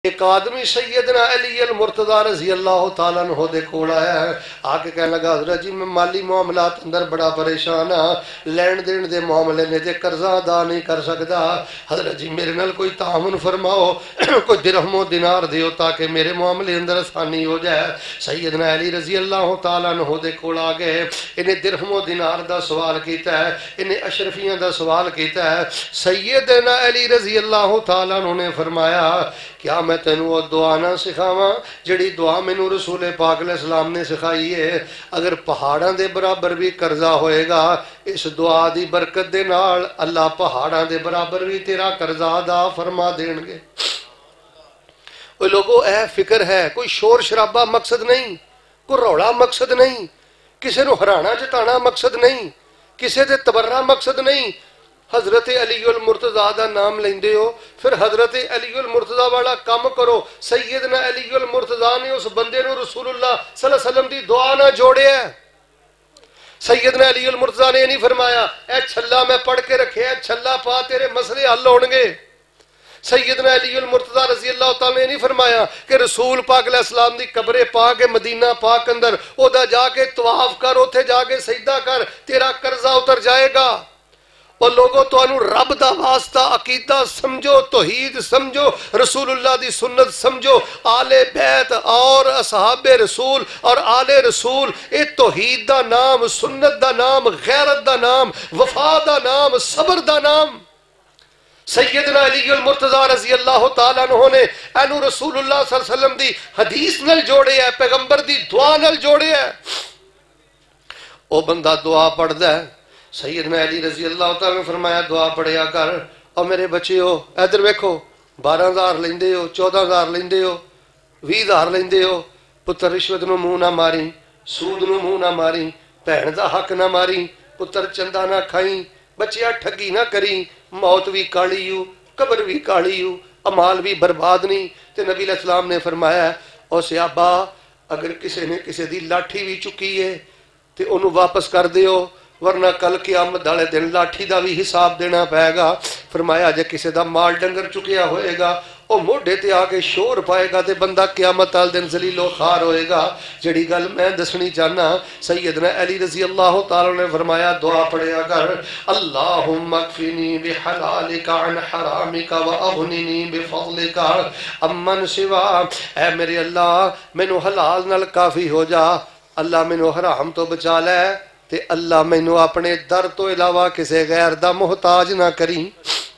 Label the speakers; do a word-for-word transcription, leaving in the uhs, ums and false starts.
Speaker 1: ایک آدمی سیدنا علی المرتضی رضی اللہ تعالیٰ عنہ دے کول آیا ہے، آکے کہنے لگا حضرت جی میں مالی معاملات اندر بڑا پریشان ہاں، لین دین دے معاملے نے دے قرضہ ادا نہیں کر سکتا، حضرت جی میرے نال کوئی تعاون فرماؤ، کوئی درہم و دینار دیو تاکہ میرے معاملے اندر آسانی ہو جائے۔ سیدنا علی رضی اللہ تعالیٰ عنہ دے کول آ گئے، انہیں درہم و دینار دا سوال کیتا ہے، انہیں اشرفیاں دا سوال کیتا ہے۔ سیدنا علی رضی اللہ تعالیٰ عنہ نے فرمایا کیا میں تینوں وہ دعا نہ سکھاواں جڑی دعا مینوں رسول پاک علیہ السلام نے سکھائی ہے؟ اگر پہاڑاں دے برابر بھی قرضہ ہوئے گا اس دعا دی برکت دے نال اللہ پہاڑاں دے برابر بھی تیرا قرضہ ادا فرما دین گے۔ وہ لوگوں اے فکر ہے، کوئی شور شرابہ مقصد نہیں، کوئی روڑا مقصد نہیں، کسی نو ہرانا جتانا مقصد نہیں، کسی دے تبرہ مقصد نہیں۔ حضرت علی المرتضی دا نام لیندے ہو پھر حضرت علی المرتضی والا کام کرو۔ سیدنا علی المرتضی نے اس بندے نو رسول اللہ صلی اللہ علیہ وسلم دی دعا نہ جوڑے ہے۔ سیدنا علی المرتضی نے نہیں فرمایا اے چھلا میں پڑھ کے رکھے اے چھلا پا تیرے مسئلے حل ہونگے۔ سیدنا علی المرتضی رضی اللہ تعالیٰ نے نہیں فرمایا کہ رسول پاک علیہ السلام دی قبر پاک مدینہ پاک اندر او دا جا کے طواف کر، اوتھے جا کے سجدہ کر، تیرا قرضہ اتر جائے گا۔ اور لوگوں تو انو رب دا واسطہ عقیدہ سمجھو، توحید سمجھو، رسول اللہ دی سنت سمجھو، آل بیت اور اصحاب رسول اور آل رسول، اے توحید دا نام، سنت دا نام، غیرت دا نام، وفا دا نام، صبر دا نام۔ سیدنا علی المرتضی رضی اللہ تعالیٰ عنہ نے انو رسول اللہ صلی اللہ علیہ وسلم دی حدیث نل جوڑے ہے، پیغمبر دی دعا نل جوڑے ہے۔ او بندہ دعا پڑھ دے، سیدنا علی رضی اللہ تعالیٰ نے فرمایا دعا پڑھیا کر۔ اور میرے بچے ہو ادھر ویکھو، بارہ ہزار لیندے ہو، چودہ ہزار لیندے ہو، وی ہزار لیندے ہو، پتر رشوت نو منہ نہ ماری، سود نو منہ نہ ماری، بہن دا حق نہ ماری، پتر چندہ نہ کھائیں، بچیا ٹھگی نہ کریں، موت بھی کالی ہو، قبر بھی کالی ہو، امال بھی برباد نہیں۔ تے نبی علیہ السلام نے فرمایا او صحابہ اگر کسی نے کسی دی لاٹھی بھی چکی ہے تے انہوں واپس کر دیو، ورنہ کل قیامت والے دن لاٹھی دا بھی حساب دینا پائے گا۔ فرمایا جے کسی دا مال ڈنگر چکیا ہوئے گا او موڈے تے آگے شور پائے گا تے بندہ قیامت والے دن ذلیل و خوار ہوئے گا۔ جڑی گل میں دسنی چاہنا، سیدنا علی رضی اللہ تعالی نے فرمایا دعا پڑھیا کر، اللہم اکفنی بحلالک عن حرامک واغننی بفضلک امن سوا۔ اے میرے اللہ مینو حلال نال کافی ہو جا، اللہ مینو حرام تو بچا لے، تے اللہ مینو اپنے در تو علاوہ کسی غیر دا محتاج نہ کریں۔